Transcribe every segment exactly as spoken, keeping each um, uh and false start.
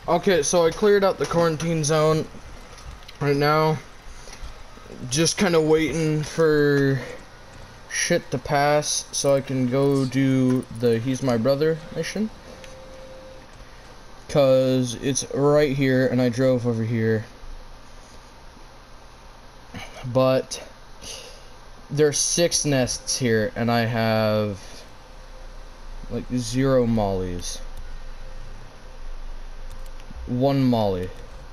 Okay, so I cleared out the quarantine zone. Right now, just kind of waiting for shit to pass so I can go do the He's My Brother mission. Cause it's right here and I drove over here. But there's six nests here and I have like zero mollies. One molly.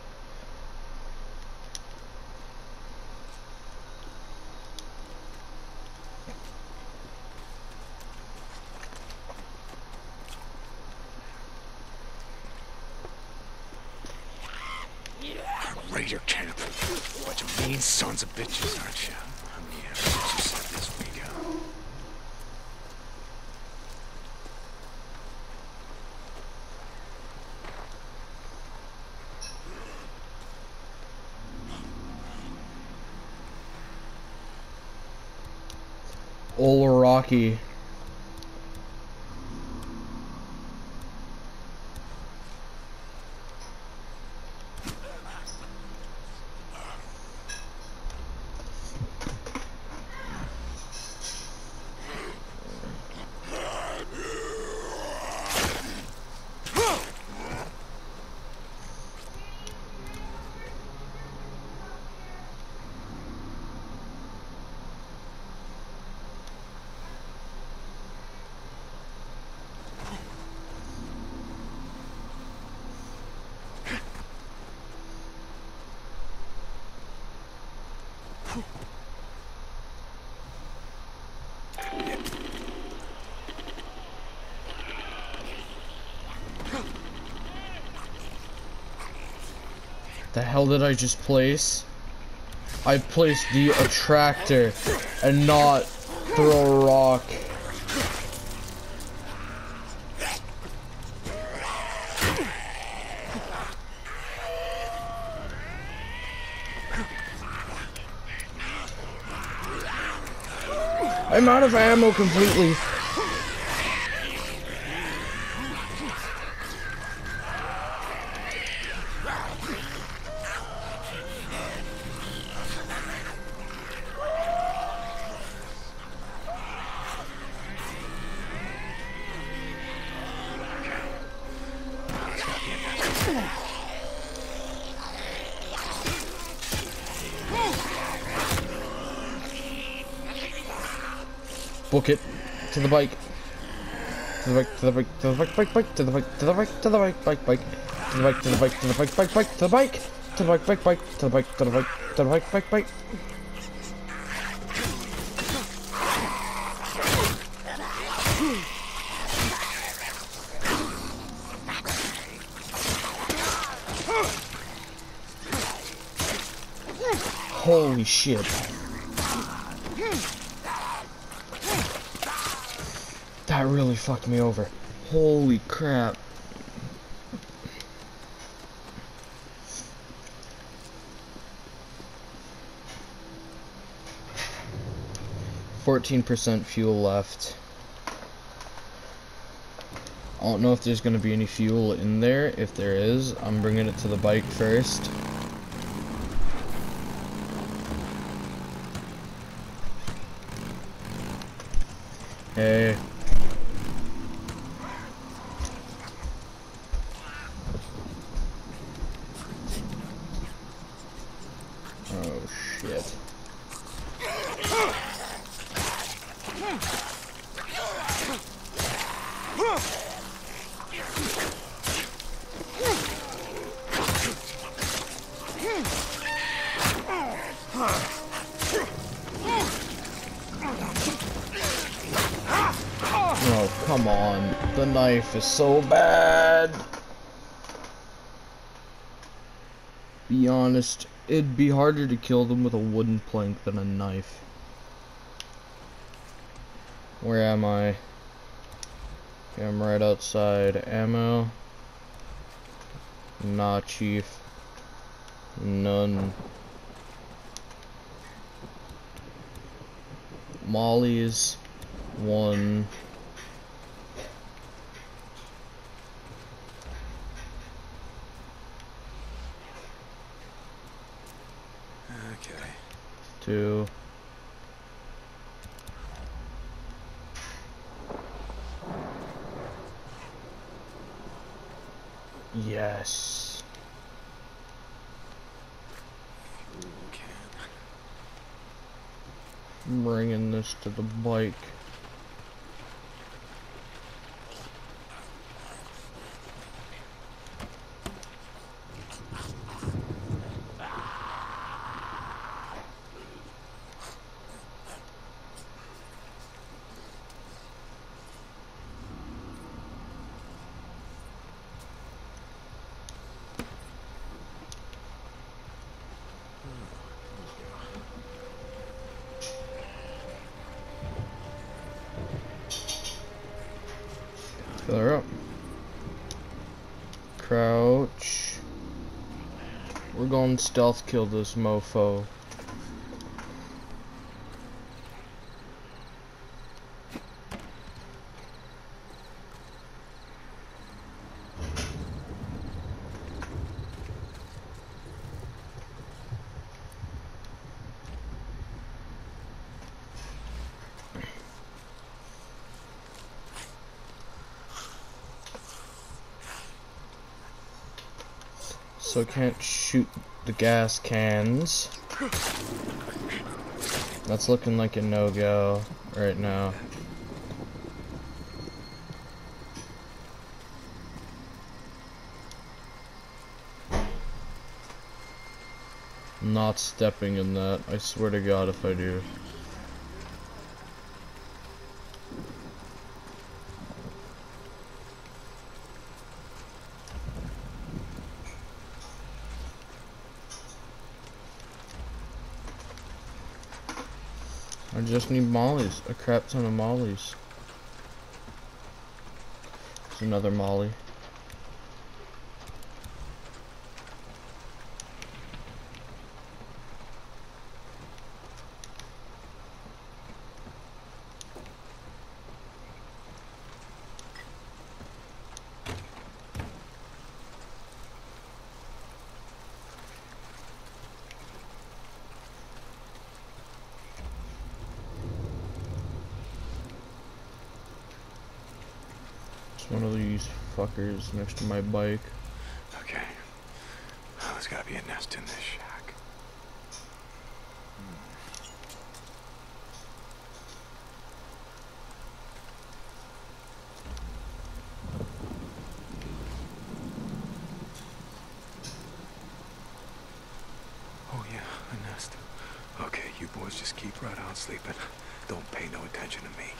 Raider camp. Bunch of mean sons of bitches, aren't you? I'm the average. You said this week out. Old Rocky. The hell did I just place? I placed the attractor and not throw a rock. I'm out of ammo completely. Book it to the bike. To the bike, to the bike, to the bike, bike, bike, to the bike, to the bike, to the bike, bike, bike, to the bike, to the bike, to the bike, bike, bike, to the bike, to the bike, bike, bike, to the bike, to the bike, to the bike, bike, bike. Holy shit. That really fucked me over. Holy crap. fourteen percent fuel left. I don't know if there's gonna be any fuel in there. If there is, I'm bringing it to the bike first. Hey. Oh shit. Oh, come on. The knife is so bad. Be honest, it'd be harder to kill them with a wooden plank than a knife. Where am I? Okay, I'm right outside. Ammo? Nah, chief. None. Molly's. One. Okay. Two. Yes. Fuel can. Bringing this to the bike. Fill her up. Crouch. We're going to stealth kill this mofo. So can't shoot the gas cans. That's looking like a no-go right now. Not stepping in that, I swear to God if I do. I just need mollies, a crap ton of mollies. There's another molly. One of these fuckers next to my bike. Okay. Oh, there's gotta be a nest in this shack. Oh yeah, a nest. Okay, you boys just keep right on sleeping. Don't pay no attention to me.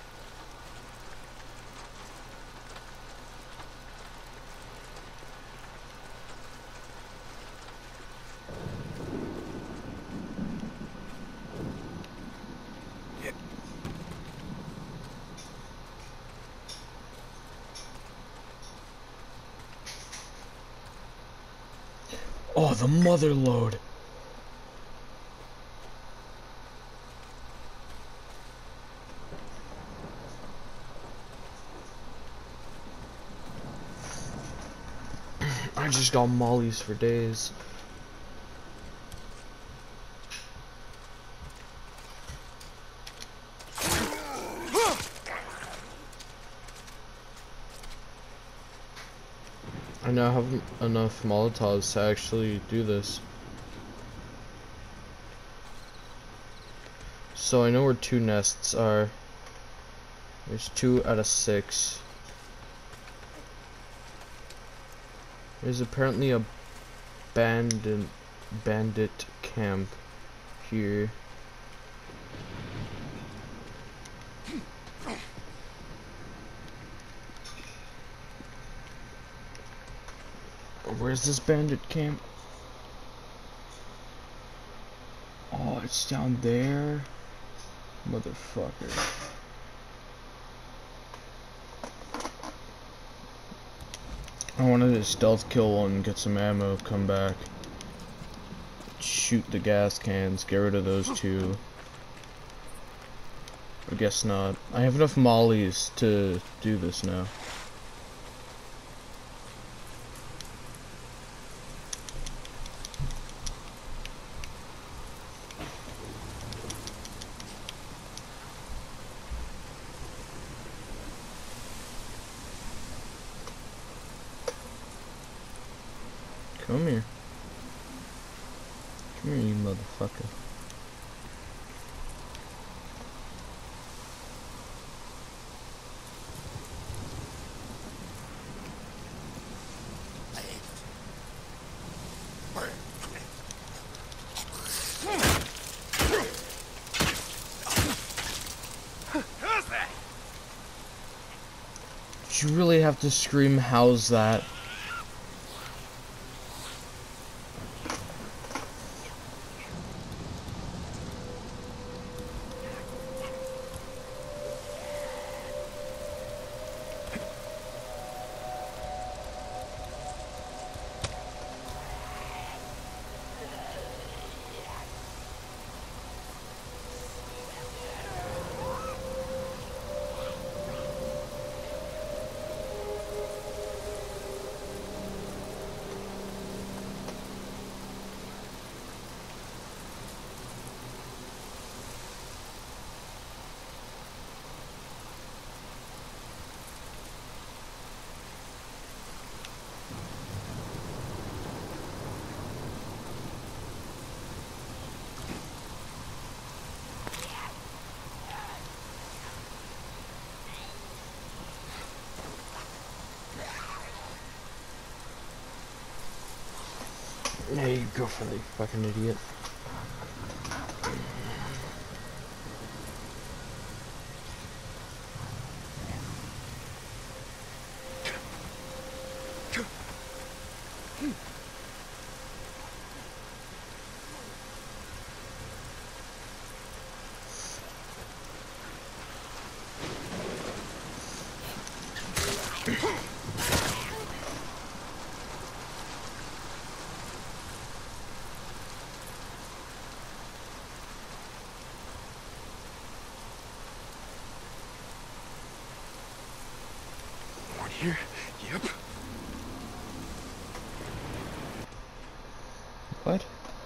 Oh, the mother load. I just got mollies for days. I now have enough Molotovs to actually do this. So I know where two nests are. There's two out of six. There's apparently a bandit bandit camp here. Where's this bandit camp? Oh, it's down there. Motherfucker. I wanted to stealth kill one, get some ammo, come back. Shoot the gas cans, get rid of those two. I guess not. I have enough mollies to do this now. Come here. Come here, you motherfucker. You really have to scream, how's that? There you go for the fucking idiot. Here? Yep. What?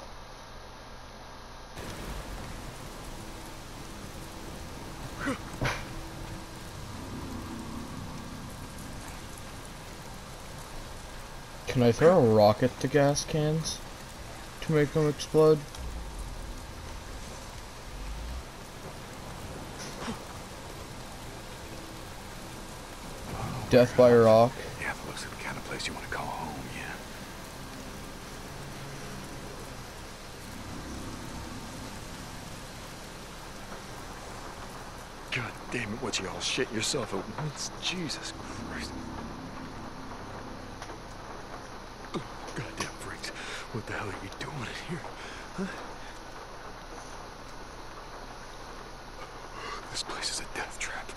Can I throw a rocket to gas cans to make them explode? Death by rock. Yeah, that looks like the kind of place you want to call home, yeah. God damn it, what you all shit yourself at once? Jesus Christ. Oh, goddamn freaks. What the hell are you doing in here? Huh? This place is a death trap.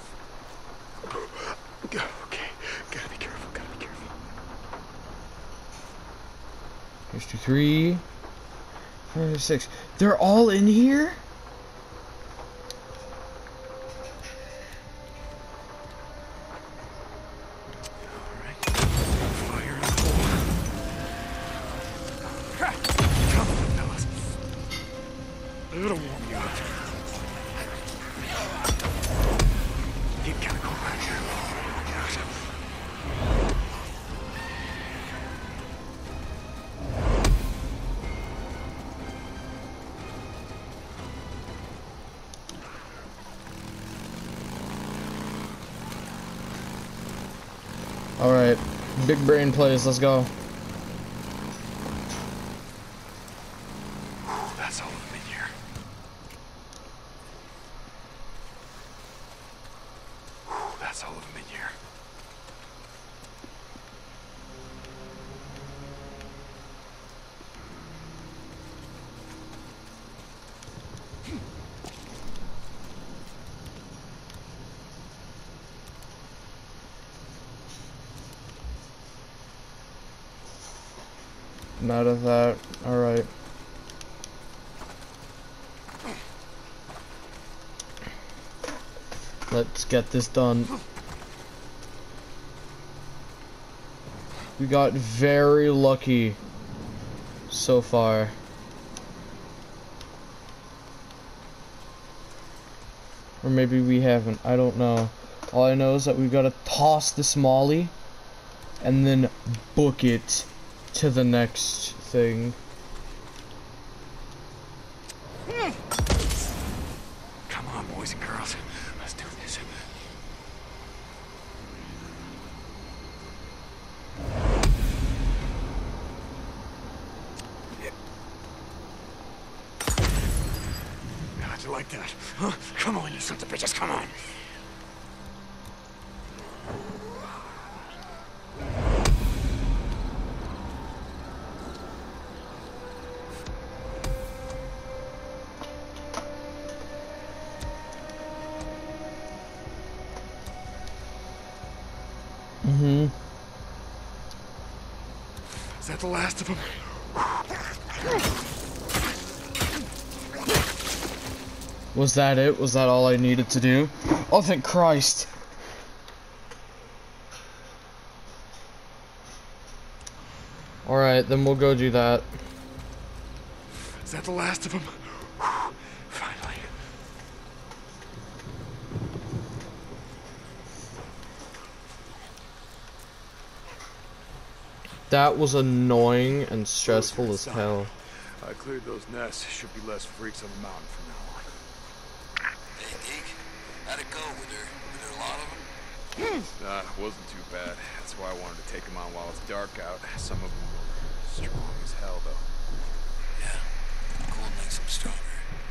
Okay, gotta be careful, gotta be careful. Here's two, three, five, six. They're all in here? Alright. Fire in the hole. Come on, fellas. It'll warm you up. You gotta go right here. Alright, big brain plays, let's go. That's all of them in here. That's all of them in here. I'm out of that. Alright. Let's get this done. We got very lucky so far. Or maybe we haven't. I don't know. All I know is that we gotta toss this molly and then book it to the next thing. Come on, boys and girls. Let's do this. Yeah. How'd you like that? Huh? Come on, you sons of bitches, come on. Mm-hmm. Is that the last of them? Was that it? Was that all I needed to do? Oh, thank Christ. Alright, then we'll go do that. Is that the last of them? Finally. That was annoying and stressful as hell. I cleared those nests. Should be less freaks on the mountain from now on. Hey, Deke. How'd it go? Were there, were there a lot of them? Nah, it wasn't too bad. That's why I wanted to take them on while it's dark out. Some of them were strong as hell, though. Yeah. Cold makes them stronger.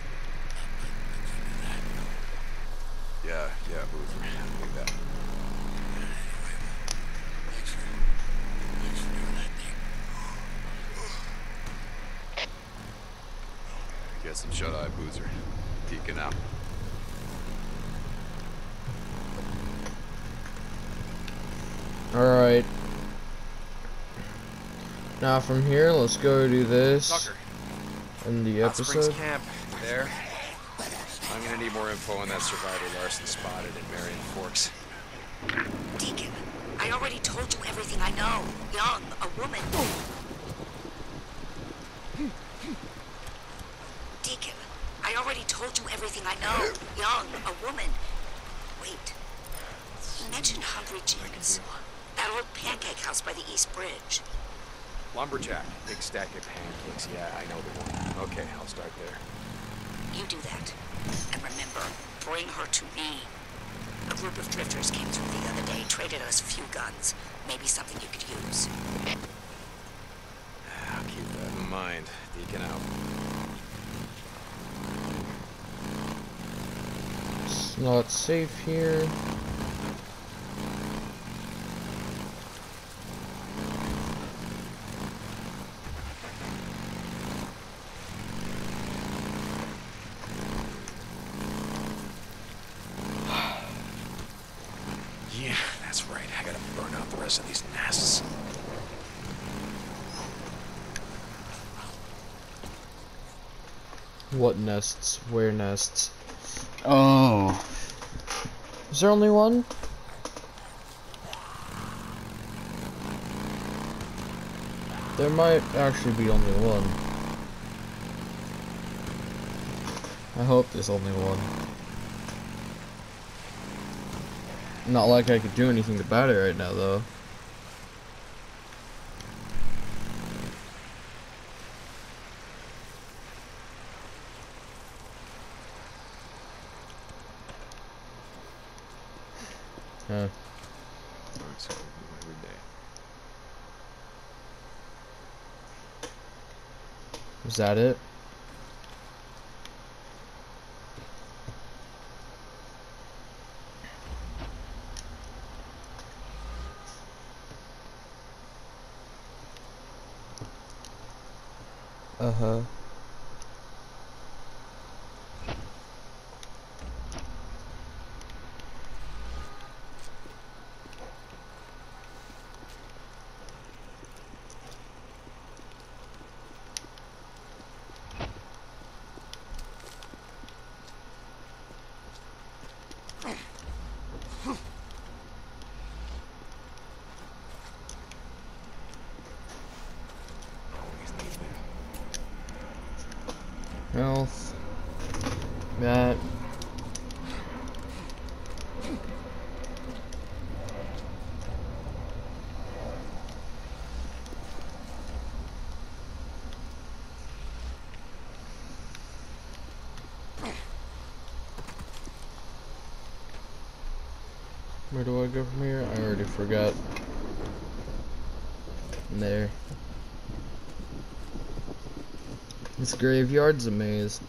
Yeah, yeah, Boozer. I believe that. Thanks for, thanks for doing that, Deke. Get some shut-eye, Boozer. Deacon out. Alright. Now from here, let's go do this. Tucker. In the Hot Springs episode. Camp. There. I'm gonna need more info on that survivor Larson spotted in Marion Forks. Deacon, I already told you everything I know. Young, a woman. Deacon, I already told you everything I know. Young, a woman. Wait. You mentioned Hungry Jim's. That old pancake house by the East Bridge. Lumberjack. Big stack of pancakes. Yeah, I know the one. Okay, I'll start there. You do that. And remember, bring her to me. A group of drifters came through the other day, traded us a few guns. Maybe something you could use. I'll keep that in mind. Deacon out. It's not safe here. Yeah, that's right. I gotta burn out the rest of these nests. What nests? Where nests? Oh. Is there only one? There might actually be only one. I hope there's only one. Not like I could do anything about it right now, though. Huh. Every day. Is that it? Uh-huh. Health. That. Where do I go from here? I already forgot. There. This graveyard's a maze.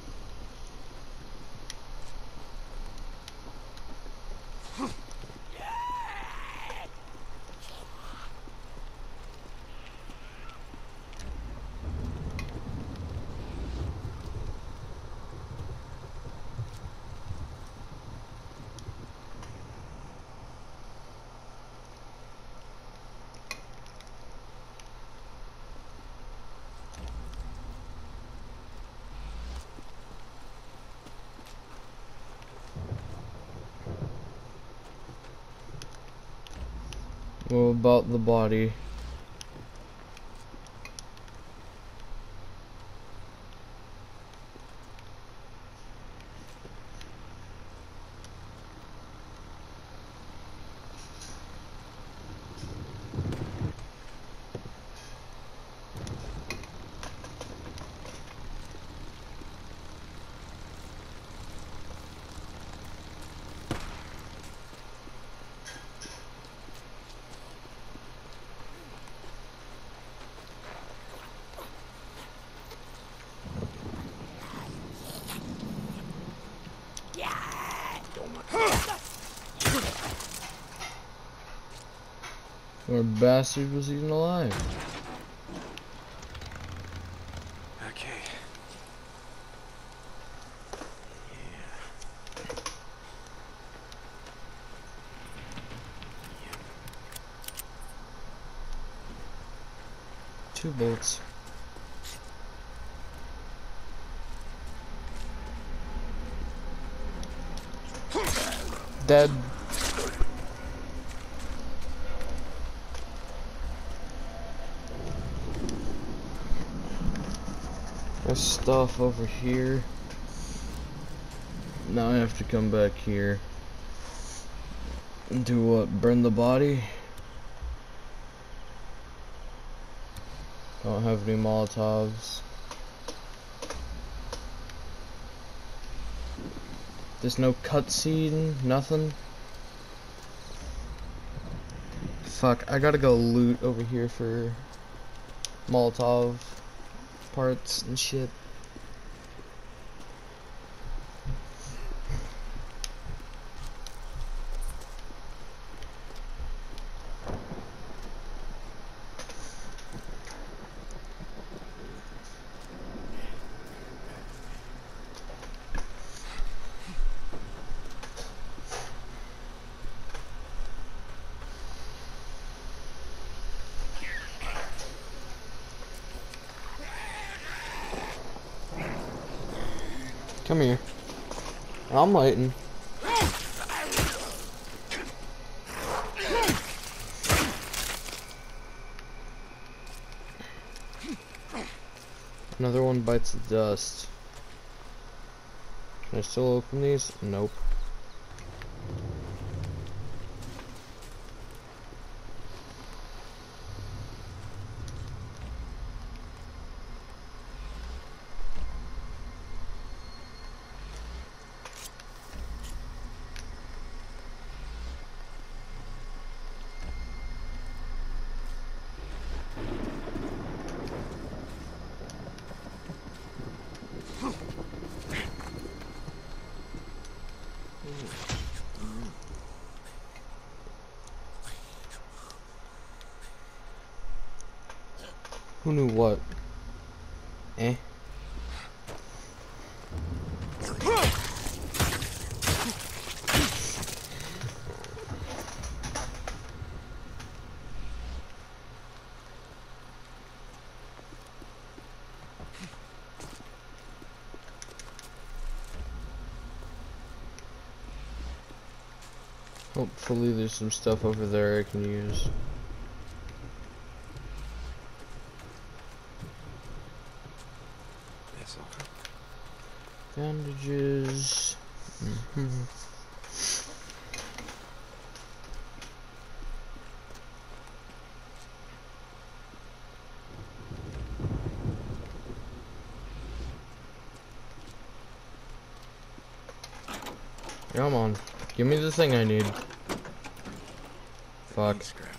What about the body? Or bastard was even alive. Okay. Two bullets. Dead. There's stuff over here. Now I have to come back here. And do what? Burn the body? Don't have any Molotovs. There's no cutscene, nothing. Fuck, I gotta go loot over here for Molotov parts and shit. Come here. I'm waiting. Another one bites the dust. Can I still open these? Nope. Who knew what? Eh? Hopefully there's some stuff over there I can use. Bandages. Mm-hmm. Come on, give me the thing I need. Fuck. Scrap.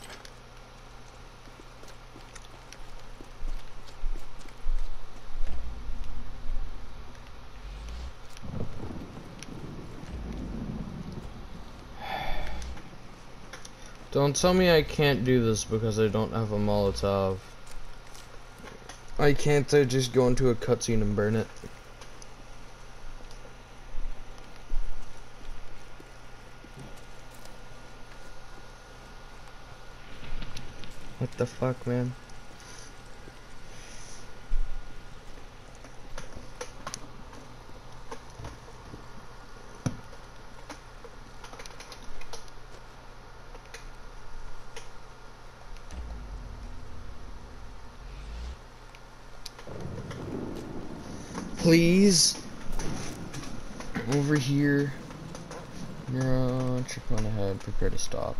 Don't tell me I can't do this because I don't have a Molotov. I can't I just go into a cutscene and burn it? What the fuck, man? Please. Over here. No, checkpoint ahead. Prepare to stop.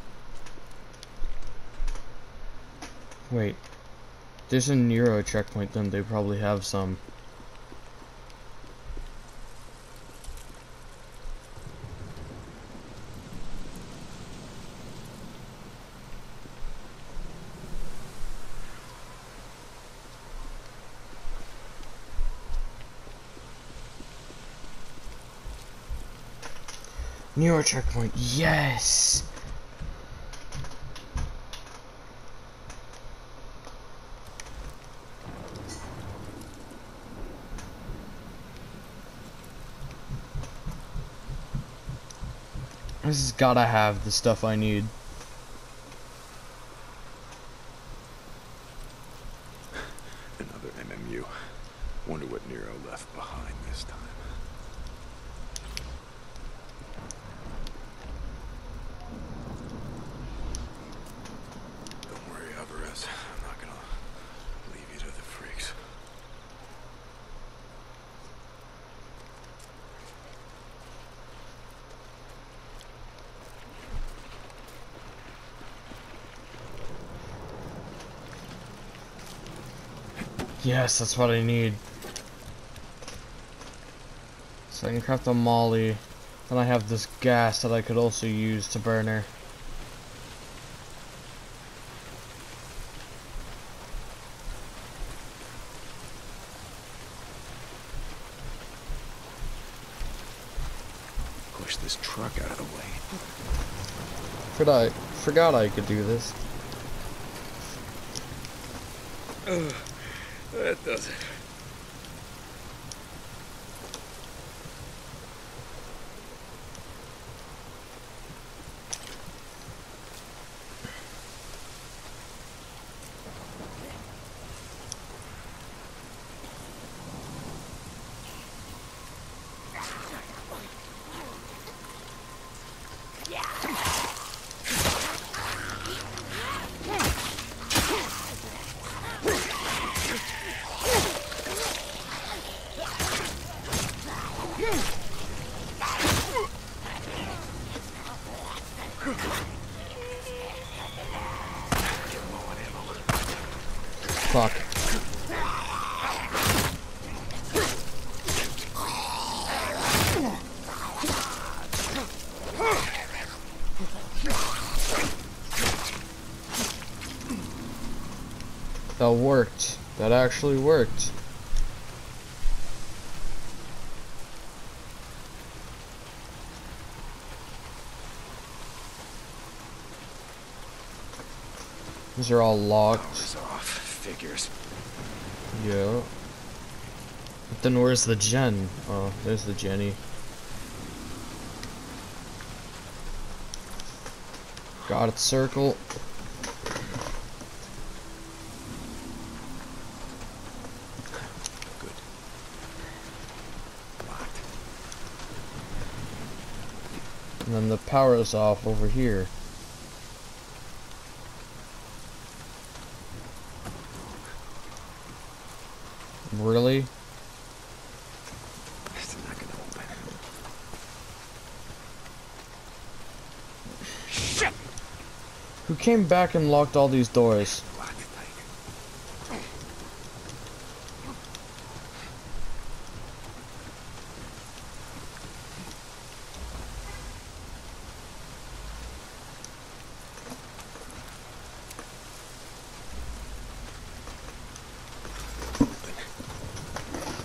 Wait. There's a Nero checkpoint, then they probably have some. Nero checkpoint, yes! This has gotta have the stuff I need. Another M M U. Wonder what Nero left behind this time. Don't worry, Alvarez. I'm not gonna leave you to the freaks. Yes, that's what I need. So I can craft a molly. Then I have this gas that I could also use to burn her. Push this truck out of the way. Forgot I, forgot I could do this. Ugh, that does it. Fuck. That worked. That actually worked. These are all locked. Power's off. Figures. Yeah. But then where's the gen? Oh, there's the Jenny. Got it, circle. Good. Locked. And then the power is off over here. Really? It's not gonna open. Shit! Who came back and locked all these doors? Lock it tight.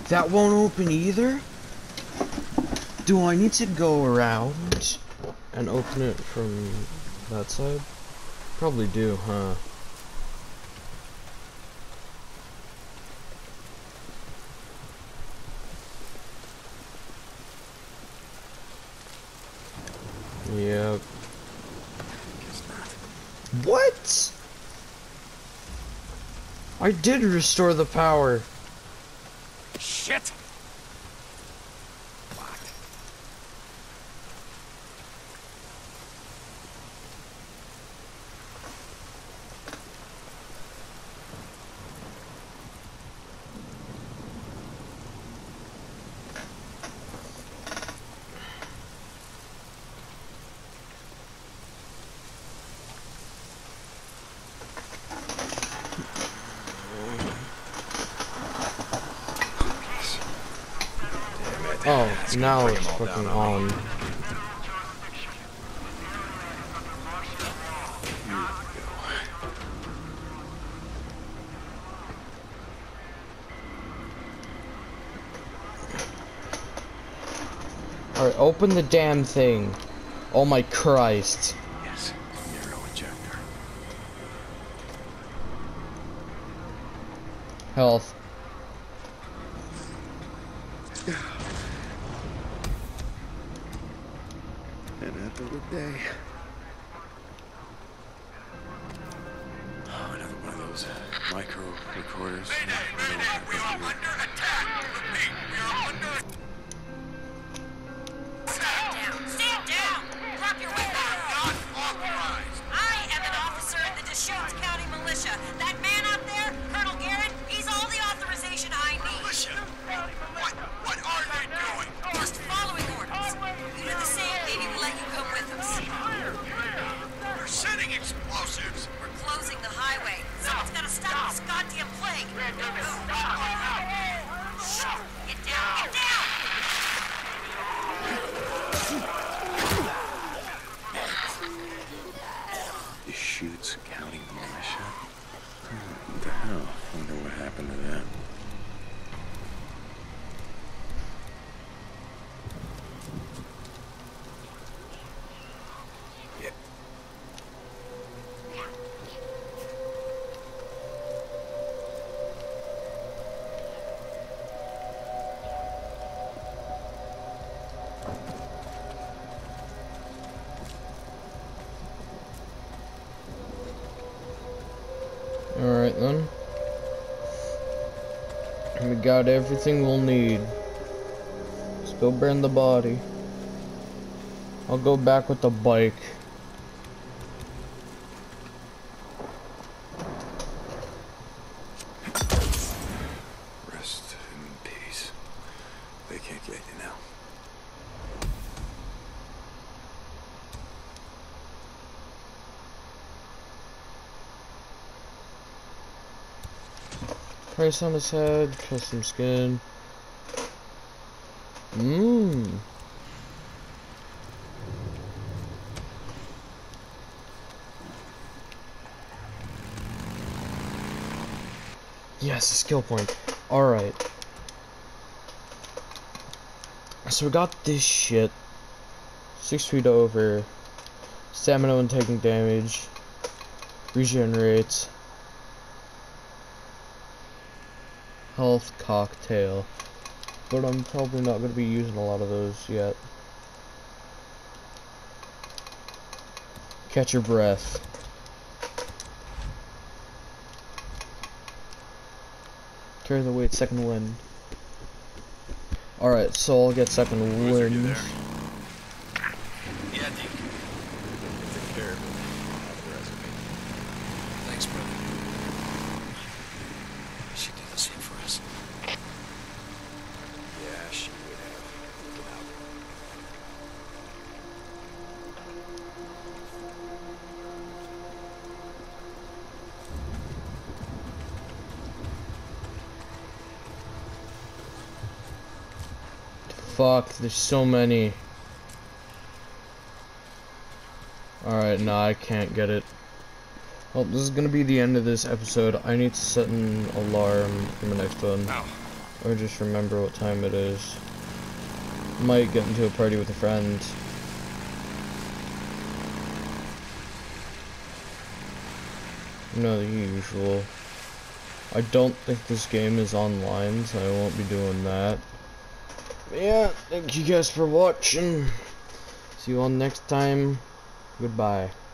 That won't open either? Do I need to go around and open it from that side? Probably do, huh? Yep. What? I did restore the power. Shit! Locked. Oh, now it's fucking on. Alright, open the damn thing. Oh my Christ. Yes, Nero injector. Health. Another day. Oh, another one of those micro recorders. We are under attack. Repeat, we are under attack. Stand down! Stand down! Drop your weapon! Not authorized. I am an officer in the Deschutes County Militia. That man out there, Colonel Garrett, he's all the authorization I need. Militia. What? What are they doing? Just following orders. You do the same, maybe we'll let you come with us. They're setting explosives. We're closing the highway. Someone's gotta stop this goddamn plague. Shh! Get down! Get down! Deschutes County Militia? What the hell? Wonder what happened to that. Alright then. We got everything we'll need. Let's go burn the body. I'll go back with the bike. Rest in peace. They can't get you now. Price on his head, custom skin. Mmm. Yes, a skill point. Alright. So we got this shit. Six feet over. Stamina when taking damage. Regenerates. Health cocktail. But I'm probably not going to be using a lot of those yet. Catch your breath. Carry the weight, second wind. Alright, so I'll get second wind. Yeah, Deke. Take care of it. I'll have the rest of me. Thanks, brother. She did the same for us. Yeah, she would have. Get out. Fuck, there's so many. Alright, no, I can't get it. Well, this is gonna be the end of this episode. I need to set an alarm for the next one. Ow. or just remember what time it is. Might get into a party with a friend. You know, the usual. I don't think this game is online, so I won't be doing that. But yeah, thank you guys for watching. See you all next time. Goodbye.